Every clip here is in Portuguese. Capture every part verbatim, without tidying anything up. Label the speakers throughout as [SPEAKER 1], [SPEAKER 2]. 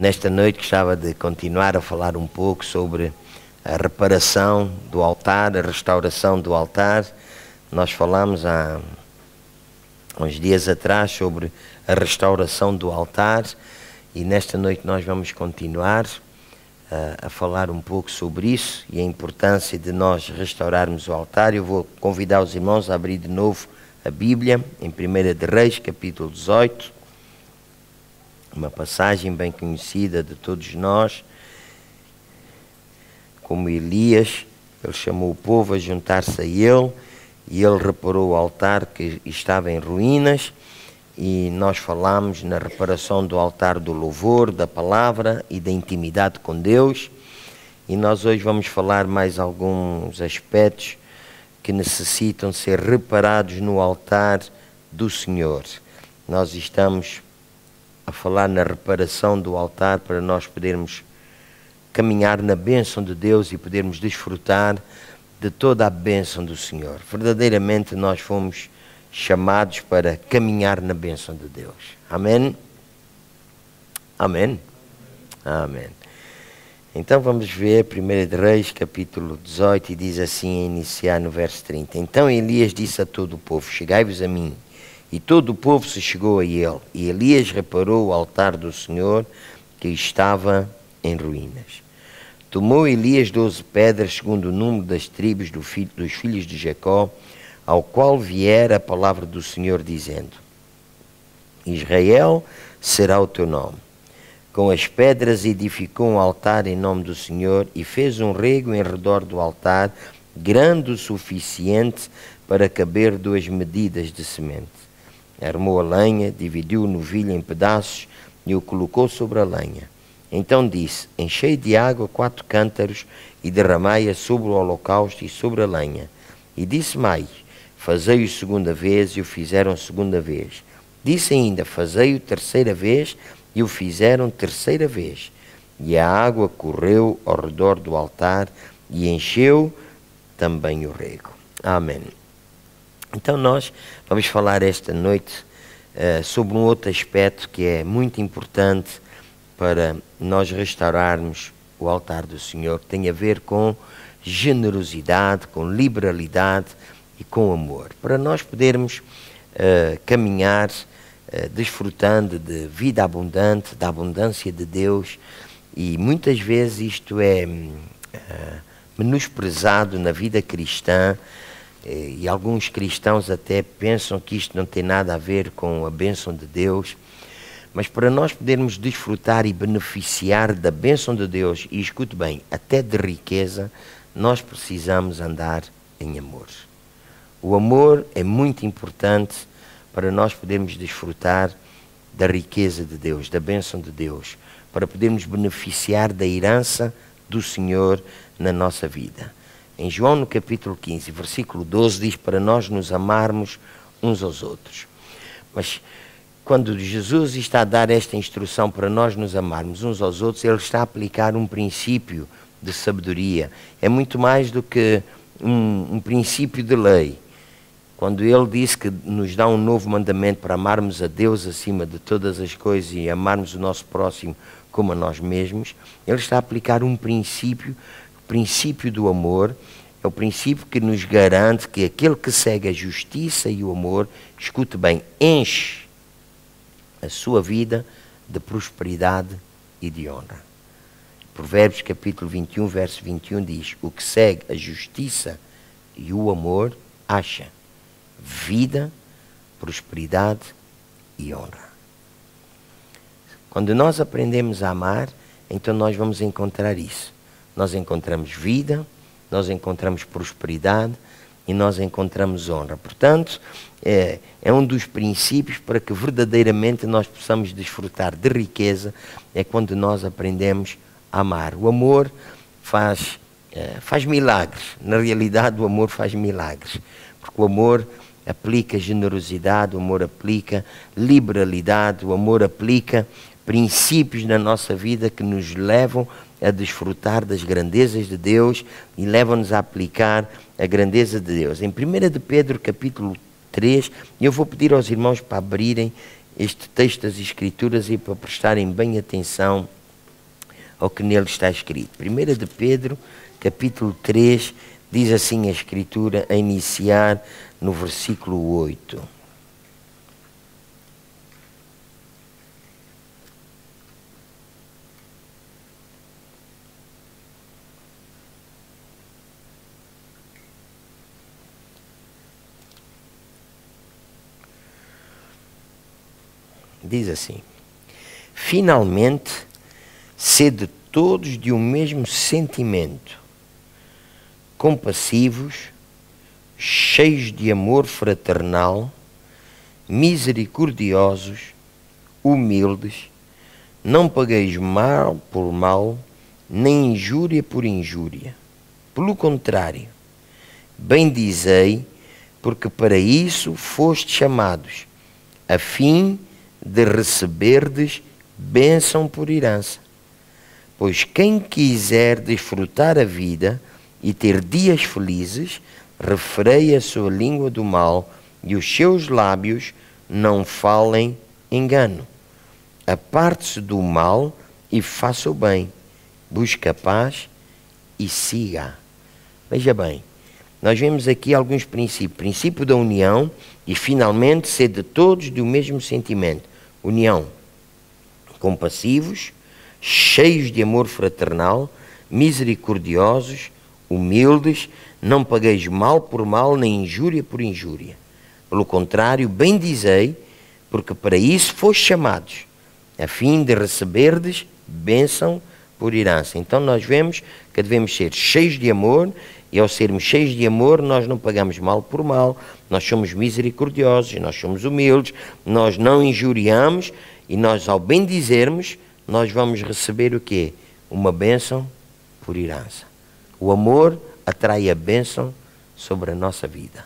[SPEAKER 1] Nesta noite gostava de continuar a falar um pouco sobre a reparação do altar, a restauração do altar. Nós falamos há uns dias atrás sobre a restauração do altar e nesta noite nós vamos continuar a, a falar um pouco sobre isso e a importância de nós restaurarmos o altar. Eu vou convidar os irmãos a abrir de novo a Bíblia em primeira de Reis, capítulo dezoito. Uma passagem bem conhecida de todos nós, como Elias, ele chamou o povo a juntar-se a ele, e ele reparou o altar que estava em ruínas, e nós falamos na reparação do altar do louvor, da palavra e da intimidade com Deus, e nós hoje vamos falar mais alguns aspectos que necessitam ser reparados no altar do Senhor. Nós estamos a falar na reparação do altar para nós podermos caminhar na bênção de Deus e podermos desfrutar de toda a bênção do Senhor. Verdadeiramente nós fomos chamados para caminhar na bênção de Deus. Amém? Amém? Amém. Então vamos ver primeira de Reis, capítulo dezoito, e diz assim, a iniciar no verso trinta. Então Elias disse a todo o povo, chegai-vos a mim. E todo o povo se chegou a ele, e Elias reparou o altar do Senhor, que estava em ruínas. Tomou Elias doze pedras, segundo o número das tribos do filho, dos filhos de Jacó, ao qual viera a palavra do Senhor, dizendo, Israel será o teu nome. Com as pedras edificou um altar em nome do Senhor, e fez um rego em redor do altar, grande o suficiente para caber duas medidas de semente. Armou a lenha, dividiu o novilho em pedaços e o colocou sobre a lenha. Então disse, enchei de água quatro cântaros e derramai-a sobre o holocausto e sobre a lenha. E disse mais, fazei-o segunda vez, e o fizeram segunda vez. Disse ainda, fazei-o terceira vez, e o fizeram terceira vez. E a água correu ao redor do altar e encheu também o rego. Amém. Então nós vamos falar esta noite uh, sobre um outro aspecto que é muito importante para nós restaurarmos o altar do Senhor, que tem a ver com generosidade, com liberalidade e com amor. Para nós podermos uh, caminhar uh, desfrutando de vida abundante, da abundância de Deus, e muitas vezes isto é uh, menosprezado na vida cristã, e alguns cristãos até pensam que isto não tem nada a ver com a bênção de Deus, mas para nós podermos desfrutar e beneficiar da bênção de Deus, e escute bem, até de riqueza, nós precisamos andar em amor. O amor é muito importante para nós podermos desfrutar da riqueza de Deus, da bênção de Deus, para podermos beneficiar da herança do Senhor na nossa vida. Em João, no capítulo quinze, versículo doze, diz para nós nos amarmos uns aos outros. Mas quando Jesus está a dar esta instrução para nós nos amarmos uns aos outros, ele está a aplicar um princípio de sabedoria. É muito mais do que um, um princípio de lei. Quando ele disse que nos dá um novo mandamento para amarmos a Deus acima de todas as coisas e amarmos o nosso próximo como a nós mesmos, ele está a aplicar um princípio. O princípio do amor é o princípio que nos garante que aquele que segue a justiça e o amor, escute bem, enche a sua vida de prosperidade e de honra. Provérbios capítulo vinte e um, verso vinte e um diz, o que segue a justiça e o amor acha vida, prosperidade e honra. Quando nós aprendemos a amar, então nós vamos encontrar isso. Nós encontramos vida, nós encontramos prosperidade e nós encontramos honra. Portanto, é, é um dos princípios para que verdadeiramente nós possamos desfrutar de riqueza, é quando nós aprendemos a amar. O amor faz, é, faz milagres. Na realidade, o amor faz milagres. Porque o amor aplica generosidade, o amor aplica liberalidade, o amor aplica princípios na nossa vida que nos levam a desfrutar das grandezas de Deus e levam-nos a aplicar a grandeza de Deus. Em primeira de Pedro, capítulo três, eu vou pedir aos irmãos para abrirem este texto das Escrituras e para prestarem bem atenção ao que nele está escrito. primeira de Pedro, capítulo três, diz assim a Escritura, a iniciar no versículo oito. Diz assim: finalmente, sede todos de um mesmo sentimento, compassivos, cheios de amor fraternal, misericordiosos, humildes, não pagueis mal por mal, nem injúria por injúria. Pelo contrário, bendizei, porque para isso fostes chamados, a fim de receberdes bênção por herança. Pois quem quiser desfrutar a vida e ter dias felizes, refreie a sua língua do mal e os seus lábios não falem engano. Aparte-se do mal e faça o bem. Busque a paz e siga. Veja bem, nós vemos aqui alguns princípios. Princípio da união e, finalmente, ser de todos do mesmo sentimento. União. Compassivos, cheios de amor fraternal, misericordiosos, humildes, não pagueis mal por mal, nem injúria por injúria. Pelo contrário, bendizei, porque para isso fostes chamados, a fim de receberdes bênção por herança. Então nós vemos que devemos ser cheios de amor, e ao sermos cheios de amor, nós não pagamos mal por mal, nós somos misericordiosos, nós somos humildes, nós não injuriamos, e nós, ao bendizermos, nós vamos receber o quê? Uma bênção por herança. O amor atrai a bênção sobre a nossa vida.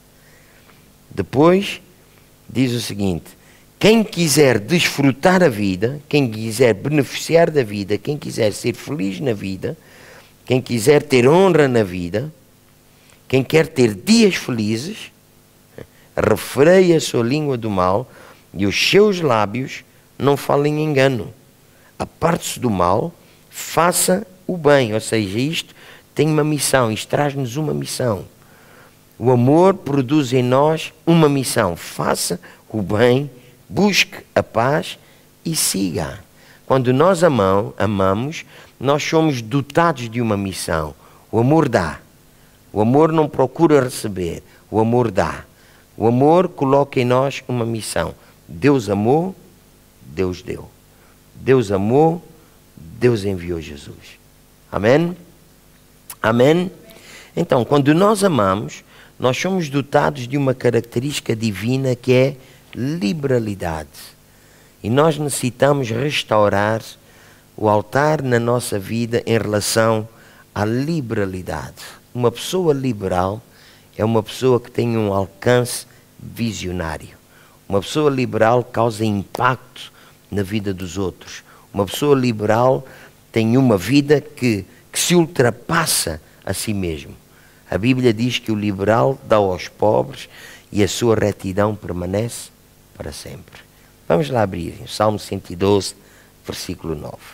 [SPEAKER 1] Depois, diz o seguinte: quem quiser desfrutar a vida, quem quiser beneficiar da vida, quem quiser ser feliz na vida, quem quiser ter honra na vida, quem quer ter dias felizes, refreie a sua língua do mal e os seus lábios não falem engano. Aparte-se do mal, faça o bem. Ou seja, isto tem uma missão, isto traz-nos uma missão. O amor produz em nós uma missão. Faça o bem, busque a paz e siga. Quando nós amam, amamos, nós somos dotados de uma missão. O amor dá. O amor não procura receber. O amor dá. O amor coloca em nós uma missão. Deus amou, Deus deu. Deus amou, Deus enviou Jesus. Amém? Amém? Então, quando nós amamos, nós somos dotados de uma característica divina que é liberalidade. E nós necessitamos restaurar o altar na nossa vida em relação à liberalidade. Uma pessoa liberal é uma pessoa que tem um alcance visionário. Uma pessoa liberal causa impacto na vida dos outros. Uma pessoa liberal tem uma vida que, que se ultrapassa a si mesmo. A Bíblia diz que o liberal dá aos pobres e a sua retidão permanece para sempre. Vamos lá abrir, Salmo cento e doze, versículo nove.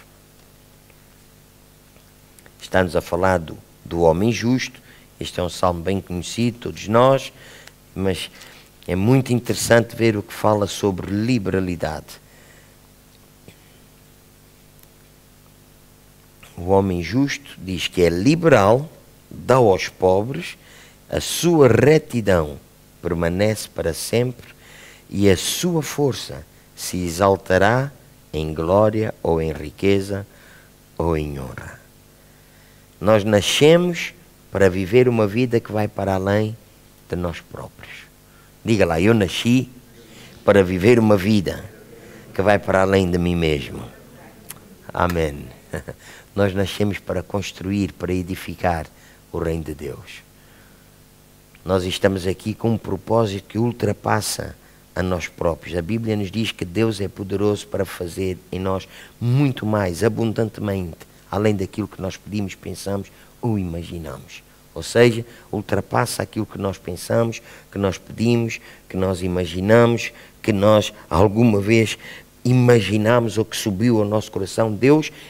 [SPEAKER 1] Está-nos a falar do, do homem justo. Este é um salmo bem conhecido, todos nós, mas é muito interessante ver o que fala sobre liberalidade. O homem justo diz que é liberal, dá aos pobres, a sua retidão permanece para sempre e a sua força se exaltará em glória ou em riqueza ou em honra. Nós nascemos para viver uma vida que vai para além de nós próprios. Diga lá, eu nasci para viver uma vida que vai para além de mim mesmo. Amém. Nós nascemos para construir, para edificar o reino de Deus. Nós estamos aqui com um propósito que ultrapassa a nós próprios. A Bíblia nos diz que Deus é poderoso para fazer em nós muito mais, abundantemente, além daquilo que nós pedimos, pensamos ou imaginamos. Ou seja, ultrapassa aquilo que nós pensamos, que nós pedimos, que nós imaginamos, que nós alguma vez imaginamos ou que subiu ao nosso coração. Deus é poderoso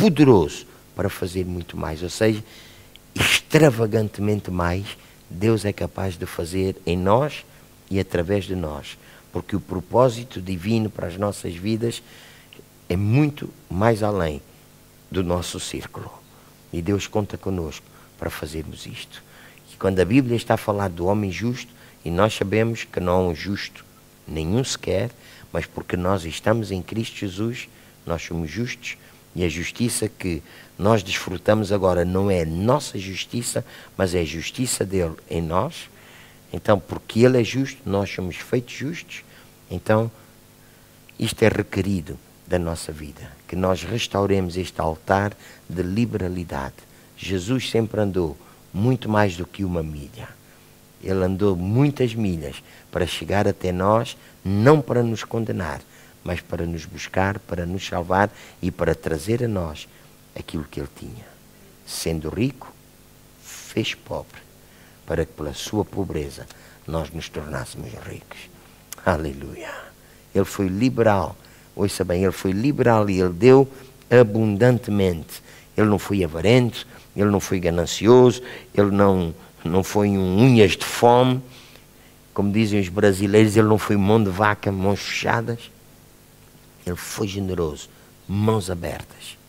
[SPEAKER 1] poderoso para fazer muito mais. Ou seja, extravagantemente mais, Deus é capaz de fazer em nós e através de nós. Porque o propósito divino para as nossas vidas é muito mais além do nosso círculo. E Deus conta conosco para fazermos isto. E quando a Bíblia está a falar do homem justo, e nós sabemos que não há um justo nenhum sequer, mas porque nós estamos em Cristo Jesus, nós somos justos, e a justiça que nós desfrutamos agora não é nossa justiça, mas é a justiça dele em nós. Então, porque ele é justo, nós somos feitos justos. Então, isto é requerido da nossa vida, que nós restauremos este altar de liberalidade. Jesus sempre andou muito mais do que uma milha. Ele andou muitas milhas para chegar até nós, não para nos condenar, mas para nos buscar, para nos salvar e para trazer a nós aquilo que ele tinha. Sendo rico, fez pobre, para que pela sua pobreza nós nos tornássemos ricos. Aleluia! Ele foi liberal. Ouça bem, ele foi liberal e ele deu abundantemente. Ele não foi avarento, ele não foi ganancioso, ele não, não foi um unhas de fome. Como dizem os brasileiros, ele não foi mão de vaca, mãos fechadas. Ele foi generoso, mãos abertas.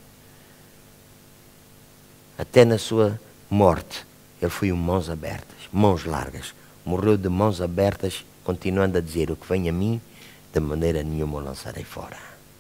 [SPEAKER 1] Até na sua morte, ele foi um mãos abertas, mãos largas. Morreu de mãos abertas, continuando a dizer: o que vem a mim, de maneira nenhuma o lançarei fora.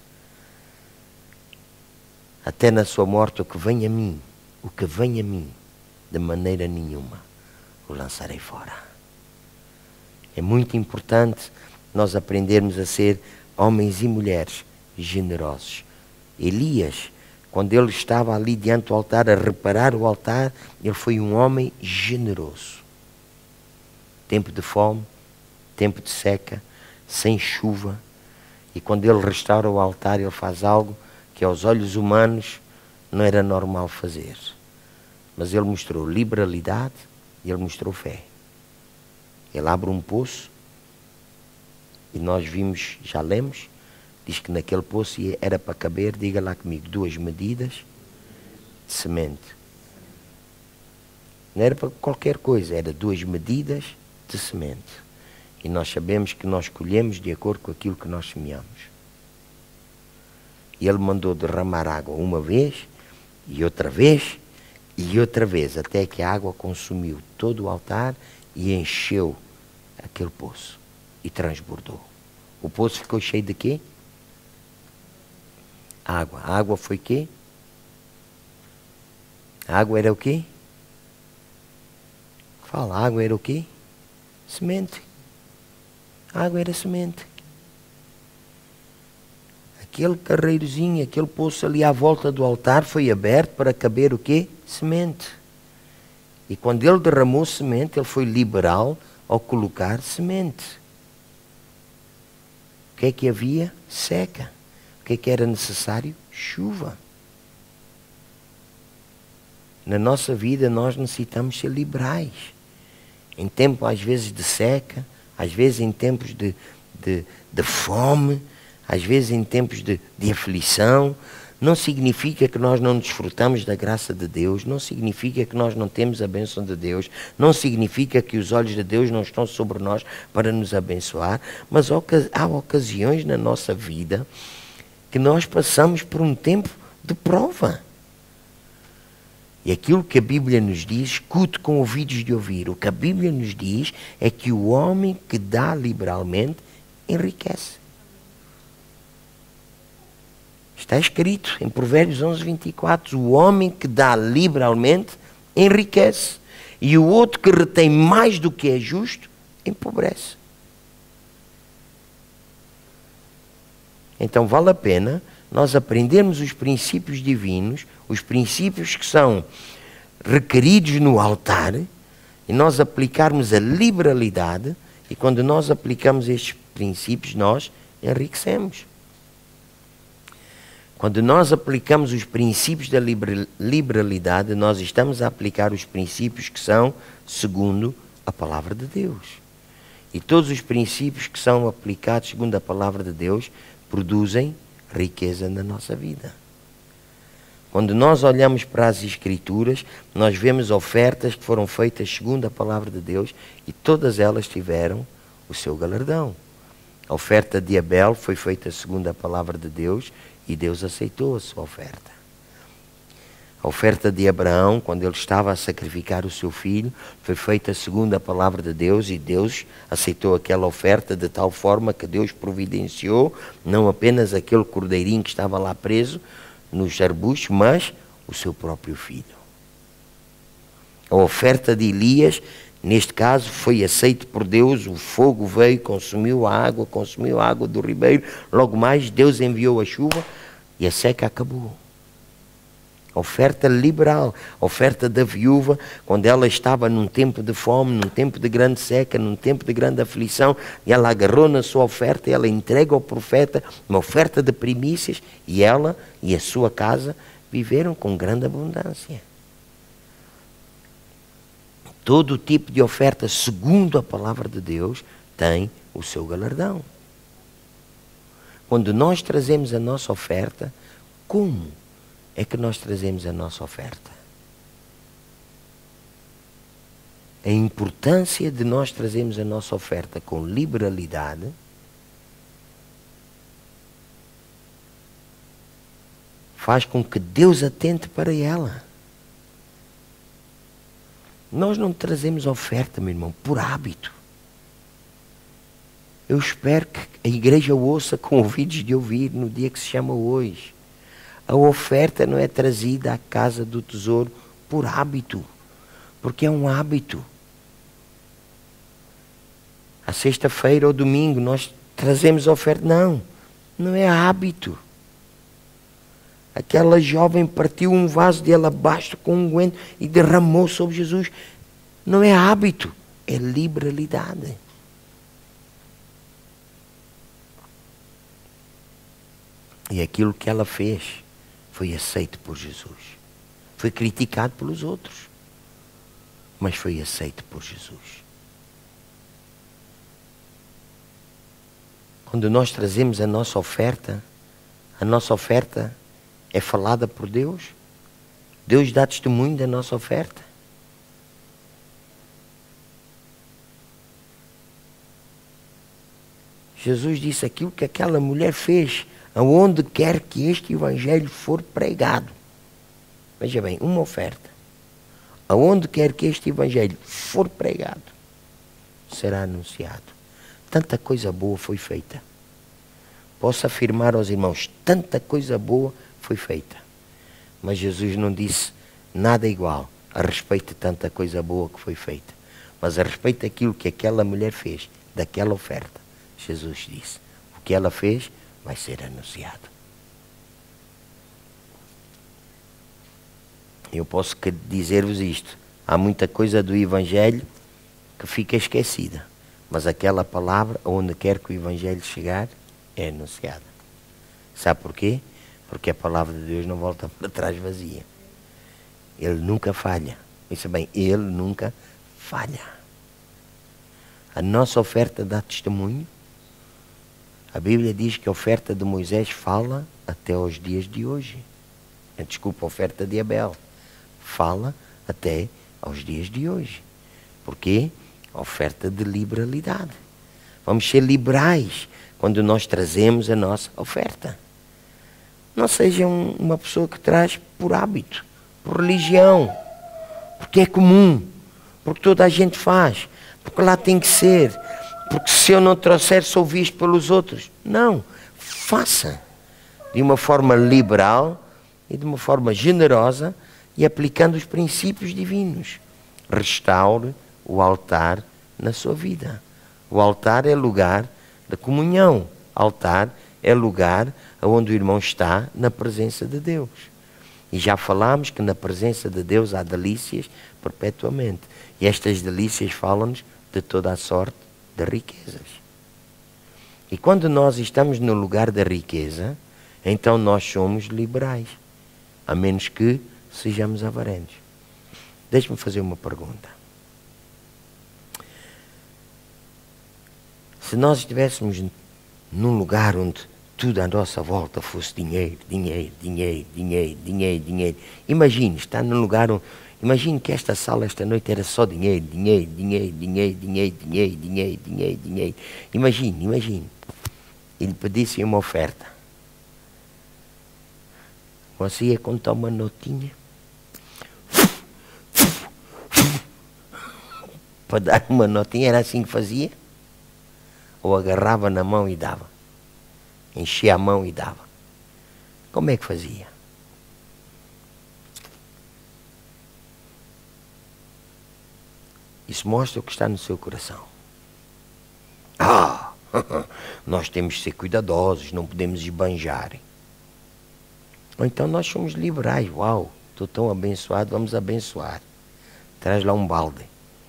[SPEAKER 1] Até na sua morte, o que vem a mim, o que vem a mim, de maneira nenhuma o lançarei fora. É muito importante nós aprendermos a ser homens e mulheres generosos. Elias, quando ele estava ali diante do altar, a reparar o altar, ele foi um homem generoso. Tempo de fome, tempo de seca, sem chuva. E quando ele restaura o altar, ele faz algo que aos olhos humanos não era normal fazer. Mas ele mostrou liberalidade e ele mostrou fé. Ele abre um poço e nós vimos, já lemos, diz que naquele poço era para caber, diga lá comigo, duas medidas de semente. Não era para qualquer coisa, era duas medidas de semente. E nós sabemos que nós colhemos de acordo com aquilo que nós semeamos. E ele mandou derramar água uma vez, e outra vez, e outra vez, até que a água consumiu todo o altar e encheu aquele poço. E transbordou. O poço ficou cheio de quê? Água. A água foi quê? A água era o quê? Fala, a água era o quê? Semente. A água era semente. Aquele carreirozinho, aquele poço ali à volta do altar foi aberto para caber o quê? Semente. E quando ele derramou semente, ele foi liberal ao colocar semente. O que é que havia? Seca. O que é que era necessário? Chuva. Na nossa vida nós necessitamos ser liberais. Em tempo às vezes de seca, às vezes em tempos de, de, de fome, às vezes em tempos de, de aflição. Não significa que nós não desfrutamos da graça de Deus, não significa que nós não temos a bênção de Deus, não significa que os olhos de Deus não estão sobre nós para nos abençoar, mas há ocasiões na nossa vida que nós passamos por um tempo de prova. E aquilo que a Bíblia nos diz, escute com ouvidos de ouvir, o que a Bíblia nos diz é que o homem que dá liberalmente enriquece. Está escrito em Provérbios onze, vinte e quatro, o homem que dá liberalmente enriquece, e o outro que retém mais do que é justo, empobrece. Então vale a pena nós aprendermos os princípios divinos, os princípios que são requeridos no altar, e nós aplicarmos a liberalidade, e quando nós aplicamos estes princípios, nós enriquecemos. Quando nós aplicamos os princípios da liberalidade, nós estamos a aplicar os princípios que são segundo a palavra de Deus. E todos os princípios que são aplicados segundo a palavra de Deus produzem riqueza na nossa vida. Quando nós olhamos para as Escrituras, nós vemos ofertas que foram feitas segundo a palavra de Deus e todas elas tiveram o seu galardão. A oferta de Abel foi feita segundo a palavra de Deus e Deus aceitou a sua oferta. A oferta de Abraão, quando ele estava a sacrificar o seu filho, foi feita segundo a palavra de Deus e Deus aceitou aquela oferta de tal forma que Deus providenciou não apenas aquele cordeirinho que estava lá preso nos arbustos, mas o seu próprio filho. A oferta de Elias, neste caso, foi aceita por Deus, o fogo veio, consumiu a água, consumiu a água do ribeiro, logo mais Deus enviou a chuva e a seca acabou. A oferta liberal, a oferta da viúva, quando ela estava num tempo de fome, num tempo de grande seca, num tempo de grande aflição, e ela agarrou na sua oferta, ela entrega ao profeta uma oferta de primícias, e ela e a sua casa viveram com grande abundância. Todo tipo de oferta, segundo a palavra de Deus, tem o seu galardão. Quando nós trazemos a nossa oferta, como é que nós trazemos a nossa oferta? A importância de nós trazermos a nossa oferta com liberalidade faz com que Deus atente para ela. Nós não trazemos oferta, meu irmão, por hábito. Eu espero que a igreja ouça com ouvidos de ouvir no dia que se chama hoje. A oferta não é trazida à casa do tesouro por hábito, porque é um hábito. À sexta-feira ou domingo nós trazemos a oferta. Não, não é hábito. Aquela jovem partiu um vaso de alabastro com unguento e derramou sobre Jesus. Não é hábito, é liberalidade. E aquilo que ela fez foi aceito por Jesus. Foi criticado pelos outros, mas foi aceito por Jesus. Quando nós trazemos a nossa oferta, a nossa oferta é falada por Deus. Deus dá testemunho da nossa oferta. Jesus disse aquilo que aquela mulher fez, aonde quer que este evangelho for pregado. Veja bem, uma oferta. Aonde quer que este evangelho for pregado, será anunciado. Tanta coisa boa foi feita. Posso afirmar aos irmãos, tanta coisa boa foi feita. Mas Jesus não disse nada igual a respeito de tanta coisa boa que foi feita. Mas a respeito daquilo que aquela mulher fez, daquela oferta, Jesus disse, o que ela fez vai ser anunciado. Eu posso dizer-vos isto. Há muita coisa do Evangelho que fica esquecida. Mas aquela palavra, onde quer que o Evangelho chegar, é anunciada. Sabe porquê? Porque a palavra de Deus não volta para trás vazia. Ele nunca falha. Pensa bem, Ele nunca falha. A nossa oferta dá testemunho. A Bíblia diz que a oferta de Moisés fala até aos dias de hoje. Desculpa, a oferta de Abel fala até aos dias de hoje. Porquê? A oferta de liberalidade. Vamos ser liberais quando nós trazemos a nossa oferta. Não seja um, uma pessoa que traz por hábito, por religião, porque é comum, porque toda a gente faz, porque lá tem que ser, porque se eu não trouxer sou visto pelos outros. Não, faça de uma forma liberal e de uma forma generosa e aplicando os princípios divinos. Restaure o altar na sua vida. O altar é lugar da comunhão. Altar é lugar onde o irmão está na presença de Deus. E já falámos que na presença de Deus há delícias perpetuamente. E estas delícias falam-nos de toda a sorte de riquezas. E quando nós estamos no lugar da riqueza, então nós somos liberais. A menos que sejamos avarentos. Deixe-me fazer uma pergunta. Se nós estivéssemos num lugar onde tudo à nossa volta fosse dinheiro, dinheiro, dinheiro, dinheiro, dinheiro, dinheiro. Imagine, estar num lugar onde... Imagine que esta sala esta noite era só dinheiro, dinheiro, dinheiro, dinheiro, dinheiro, dinheiro, dinheiro, dinheiro, dinheiro. Imagine, imagine. Ele pedisse uma oferta. Você ia contar uma notinha para dar uma notinha, era assim que fazia? Ou agarrava na mão e dava? Enchia a mão e dava? Como é que fazia? Isso mostra o que está no seu coração. Ah, nós temos que ser cuidadosos, não podemos esbanjar. Ou então nós somos liberais. Uau, estou tão abençoado, vamos abençoar. Traz lá um balde.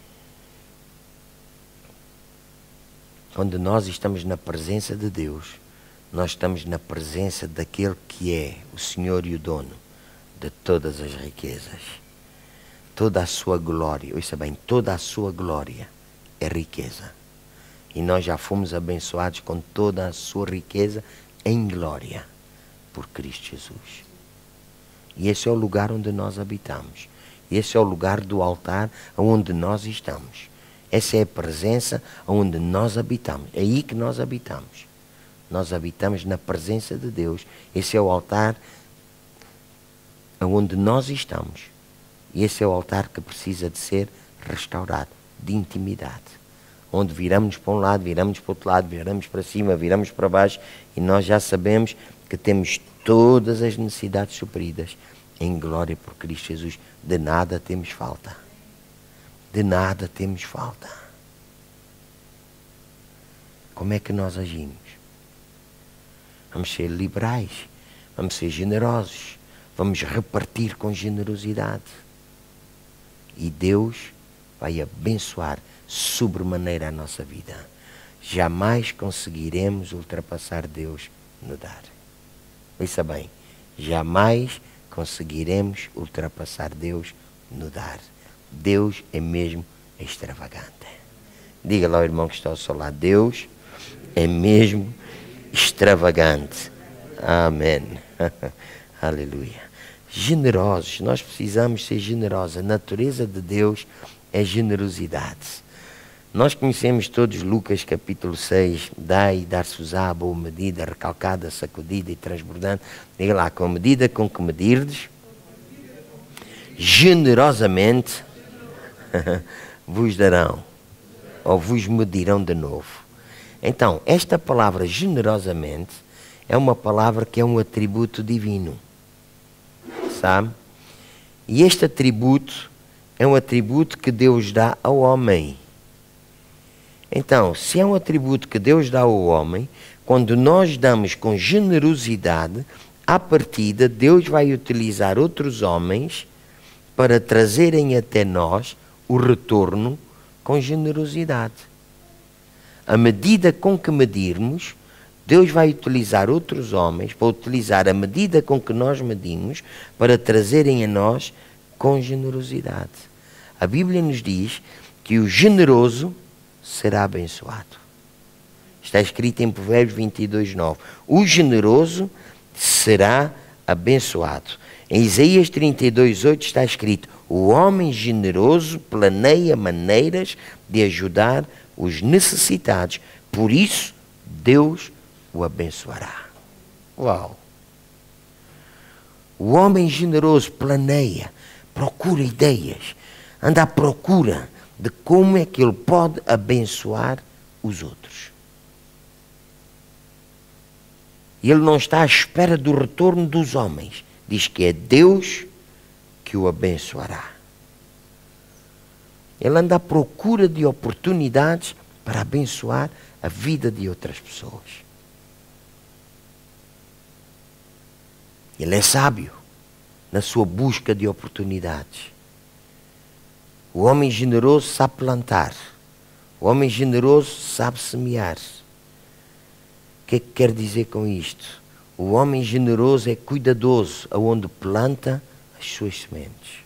[SPEAKER 1] Onde nós estamos na presença de Deus, nós estamos na presença daquele que é o Senhor e o dono de todas as riquezas. Toda a sua glória, ouça bem, toda a sua glória é riqueza. E nós já fomos abençoados com toda a sua riqueza em glória por Cristo Jesus. E esse é o lugar onde nós habitamos. Esse é o lugar do altar onde nós estamos. Essa é a presença onde nós habitamos. É aí que nós habitamos. Nós habitamos na presença de Deus. Esse é o altar onde nós estamos. E esse é o altar que precisa de ser restaurado, de intimidade. Onde viramos para um lado, viramos para o outro lado, viramos para cima, viramos para baixo, e nós já sabemos que temos todas as necessidades supridas em glória por Cristo Jesus. De nada temos falta. De nada temos falta. Como é que nós agimos? Vamos ser liberais, vamos ser generosos, vamos repartir com generosidade. E Deus vai abençoar sobremaneira a nossa vida. Jamais conseguiremos ultrapassar Deus no dar. Ouça bem, jamais conseguiremos ultrapassar Deus no dar. Deus é mesmo extravagante. Diga lá ao irmão que está ao seu lado, Deus é mesmo extravagante. Amém. Aleluia. Generosos, nós precisamos ser generosos. A natureza de Deus é generosidade. Nós conhecemos todos Lucas capítulo seis, dai e dar-se-vos-á a boa medida, recalcada, sacudida e transbordante. Diga lá, com a medida com que medirdes, generosamente vos darão, ou vos medirão de novo. Então, esta palavra generosamente é uma palavra que é um atributo divino. Sabe? E este atributo é um atributo que Deus dá ao homem. Então, se é um atributo que Deus dá ao homem, quando nós damos com generosidade, à partida, Deus vai utilizar outros homens para trazerem até nós o retorno com generosidade. À medida com que medirmos, Deus vai utilizar outros homens para utilizar a medida com que nós medimos para trazerem a nós com generosidade. A Bíblia nos diz que o generoso será abençoado. Está escrito em Provérbios vinte e dois, nove. O generoso será abençoado. Em Isaías trinta e dois, oito está escrito: o homem generoso planeia maneiras de ajudar os necessitados. Por isso, Deus o abençoará. Uau! O homem generoso planeia, procura ideias, anda à procura de como é que ele pode abençoar os outros. E ele não está à espera do retorno dos homens. Diz que é Deus que o abençoará. Ele anda à procura de oportunidades para abençoar a vida de outras pessoas. Ele é sábio na sua busca de oportunidades. O homem generoso sabe plantar. O homem generoso sabe semear. O que é que quer dizer com isto? O homem generoso é cuidadoso aonde planta as suas sementes.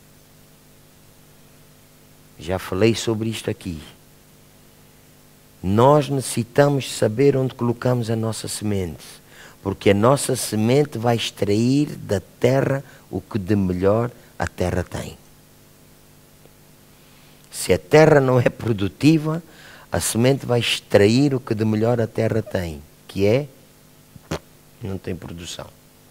[SPEAKER 1] Já falei sobre isto aqui. Nós necessitamos saber onde colocamos a nossa semente. Porque a nossa semente vai extrair da terra o que de melhor a terra tem. Se a terra não é produtiva, a semente vai extrair o que de melhor a terra tem, que é, não tem produção.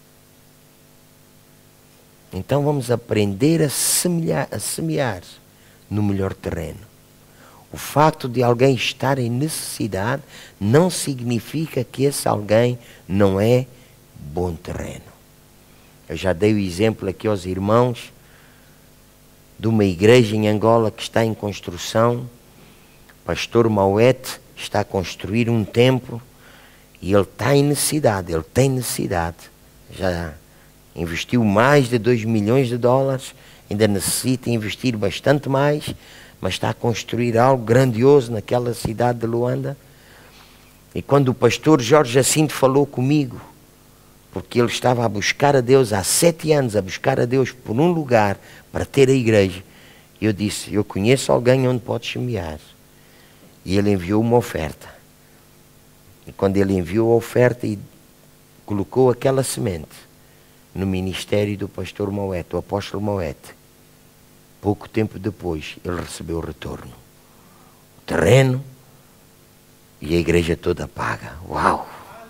[SPEAKER 1] Então vamos aprender a semear, a semear no melhor terreno. O facto de alguém estar em necessidade não significa que esse alguém não é bom terreno. Eu já dei o exemplo aqui aos irmãos de uma igreja em Angola que está em construção. O pastor Mauete está a construir um templo e ele está em necessidade, ele tem necessidade. Já investiu mais de dois milhões de dólares, ainda necessita investir bastante mais, mas está a construir algo grandioso naquela cidade de Luanda. E quando o pastor Jorge Jacinto falou comigo, porque ele estava a buscar a Deus há sete anos, a buscar a Deus por um lugar para ter a igreja, eu disse, eu conheço alguém onde pode semear. E ele enviou uma oferta. E quando ele enviou a oferta e colocou aquela semente no ministério do pastor Mauete, o apóstolo Mauete, pouco tempo depois ele recebeu o retorno. O terreno e a igreja toda paga. Uau!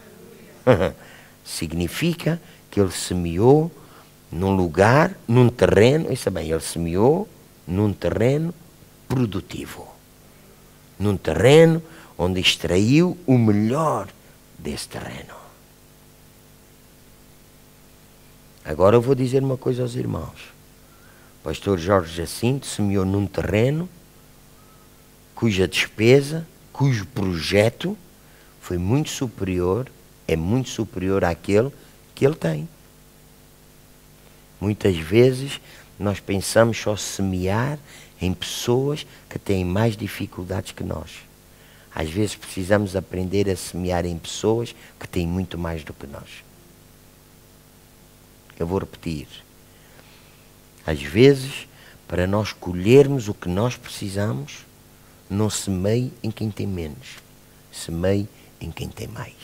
[SPEAKER 1] Significa que ele semeou num lugar, num terreno, isso é bem, ele semeou num terreno produtivo. Num terreno onde extraiu o melhor desse terreno. Agora eu vou dizer uma coisa aos irmãos. O pastor Jorge Jacinto semeou num terreno cuja despesa, cujo projeto foi muito superior, é muito superior àquele que ele tem. Muitas vezes nós pensamos só semear em pessoas que têm mais dificuldades que nós. Às vezes precisamos aprender a semear em pessoas que têm muito mais do que nós. Eu vou repetir. Às vezes, para nós colhermos o que nós precisamos, não semeie em quem tem menos. Semeie em quem tem mais.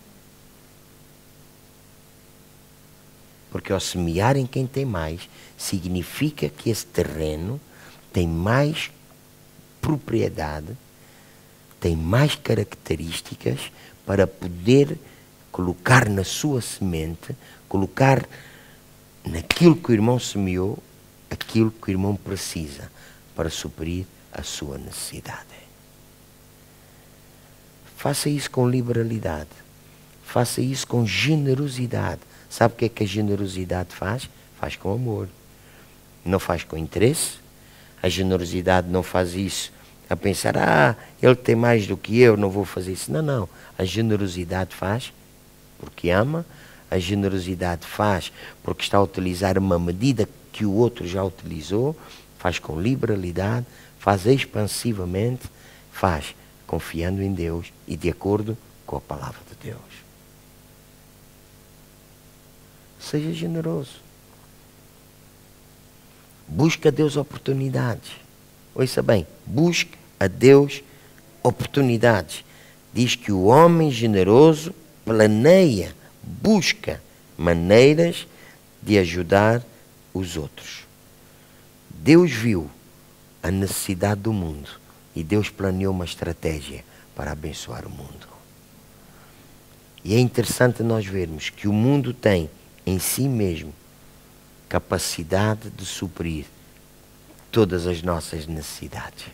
[SPEAKER 1] Porque ao semear em quem tem mais, significa que esse terreno tem mais propriedade, tem mais características para poder colocar na sua semente, colocar naquilo que o irmão semeou, aquilo que o irmão precisa para suprir a sua necessidade. Faça isso com liberalidade. Faça isso com generosidade. Sabe o que é que a generosidade faz? Faz com amor. Não faz com interesse. A generosidade não faz isso a pensar, ah, ele tem mais do que eu, não vou fazer isso. Não, não. A generosidade faz porque ama. A generosidade faz porque está a utilizar uma medida que o outro já utilizou. Faz com liberalidade. Faz expansivamente. Faz confiando em Deus e de acordo com a palavra de Deus. Seja generoso. Busque a Deus oportunidades. Ouça bem, busque a Deus oportunidades. Diz que o homem generoso planeia, busca maneiras de ajudar os outros. Deus viu a necessidade do mundo e Deus planeou uma estratégia para abençoar o mundo. E é interessante nós vermos que o mundo tem em si mesmo capacidade de suprir todas as nossas necessidades.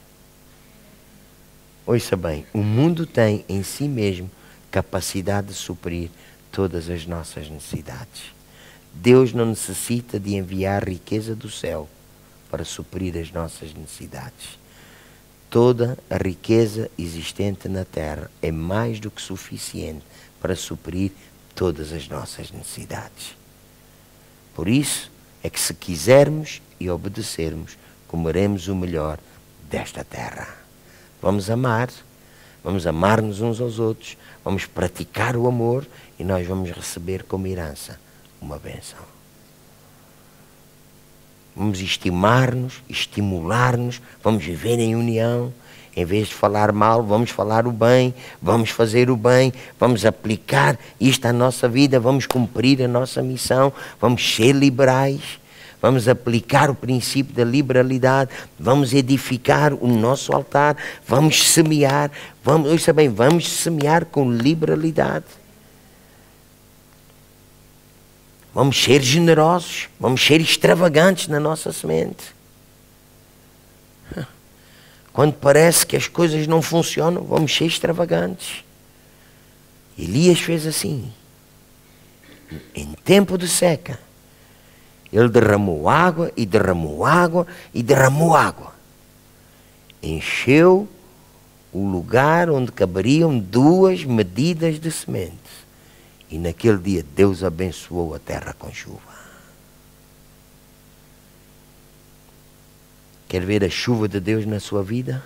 [SPEAKER 1] Ouça bem, o mundo tem em si mesmo capacidade de suprir todas as nossas necessidades. Deus não necessita de enviar riqueza do céu para suprir as nossas necessidades. Toda a riqueza existente na terra é mais do que suficiente para suprir todas as nossas necessidades. Por isso é que se quisermos e obedecermos, comeremos o melhor desta terra. Vamos amar, vamos amar-nos uns aos outros, vamos praticar o amor e nós vamos receber como herança uma bênção. Vamos estimar-nos, estimular-nos, vamos viver em união, Em vez de falar mal, vamos falar o bem, vamos fazer o bem, vamos aplicar isto à nossa vida, vamos cumprir a nossa missão, vamos ser liberais, vamos aplicar o princípio da liberalidade, vamos edificar o nosso altar, vamos semear, vamos, ouça bem, vamos semear com liberalidade. Vamos ser generosos, vamos ser extravagantes na nossa semente. Quando parece que as coisas não funcionam, vamos ser extravagantes. Elias fez assim. Em tempo de seca, ele derramou água e derramou água e derramou água. Encheu o lugar onde caberiam duas medidas de semente. E naquele dia Deus abençoou a terra com chuva. Quer ver a chuva de Deus na sua vida?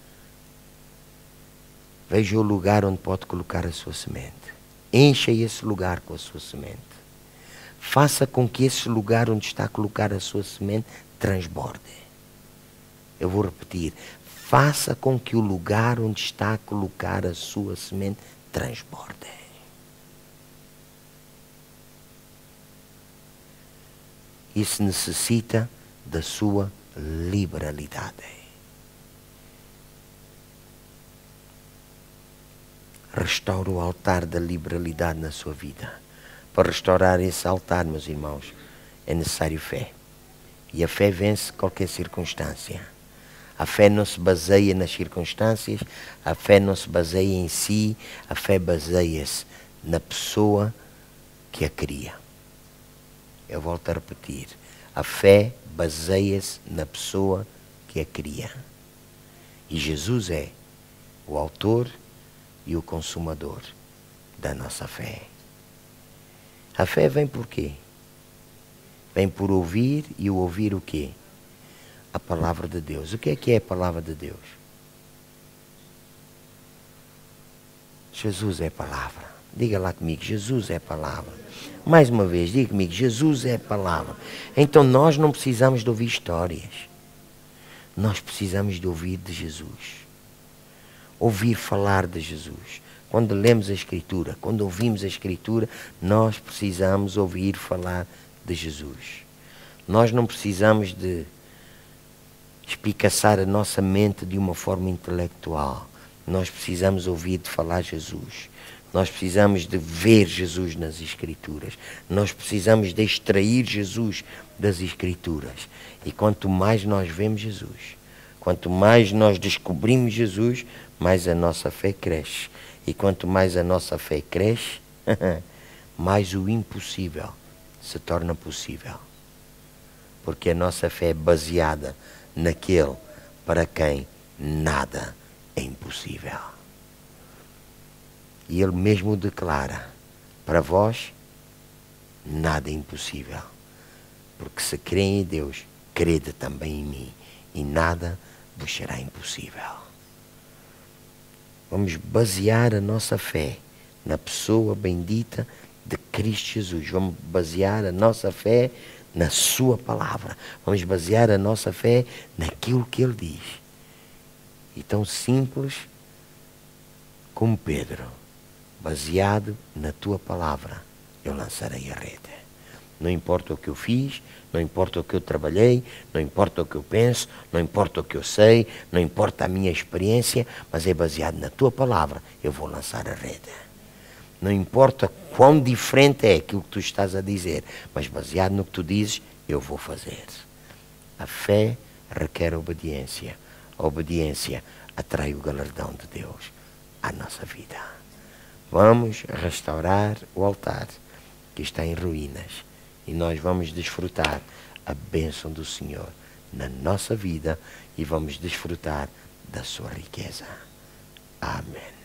[SPEAKER 1] Veja o lugar onde pode colocar a sua semente. Encha esse lugar com a sua semente. Faça com que esse lugar onde está a colocar a sua semente transborde. Eu vou repetir. Faça com que o lugar onde está a colocar a sua semente transborde. Isso necessita da sua liberalidade. Restaure o altar da liberalidade na sua vida. Para restaurar esse altar, meus irmãos, é necessário fé. E a fé vence qualquer circunstância. A fé não se baseia nas circunstâncias, a fé não se baseia em si, a fé baseia-se na pessoa que a cria. Eu volto a repetir. A fé baseia-se na pessoa que a cria. E Jesus é o autor e o consumador da nossa fé. A fé vem por quê? Vem por ouvir, e o ouvir o quê? A palavra de Deus. O que é que é a palavra de Deus? Jesus é a palavra. Diga lá comigo, Jesus é a palavra. Mais uma vez, diga comigo, Jesus é a palavra. Então nós não precisamos de ouvir histórias. Nós precisamos de ouvir de Jesus. Ouvir falar de Jesus. Quando lemos a Escritura, quando ouvimos a Escritura, nós precisamos ouvir falar de Jesus. Nós não precisamos de espicaçar a nossa mente de uma forma intelectual. Nós precisamos ouvir de falar Jesus. Nós precisamos de ver Jesus nas Escrituras. Nós precisamos de extrair Jesus das Escrituras. E quanto mais nós vemos Jesus, quanto mais nós descobrimos Jesus, mais a nossa fé cresce. E quanto mais a nossa fé cresce, mais o impossível se torna possível. Porque a nossa fé é baseada naquele para quem nada é impossível. E ele mesmo declara, para vós, nada é impossível. Porque se creem em Deus, crede também em mim. E nada vos será impossível. Vamos basear a nossa fé na pessoa bendita de Cristo Jesus. Vamos basear a nossa fé na sua palavra. Vamos basear a nossa fé naquilo que ele diz. E tão simples como Pedro, baseado na tua palavra, eu lançarei a rede. Não importa o que eu fiz, não importa o que eu trabalhei, não importa o que eu penso, não importa o que eu sei, não importa a minha experiência, mas é baseado na tua palavra, eu vou lançar a rede. Não importa quão diferente é aquilo que tu estás a dizer, mas baseado no que tu dizes, eu vou fazer. A fé requer obediência. A obediência atrai o galardão de Deus à nossa vida. Vamos restaurar o altar que está em ruínas. E nós vamos desfrutar a bênção do Senhor na nossa vida e vamos desfrutar da sua riqueza. Amém.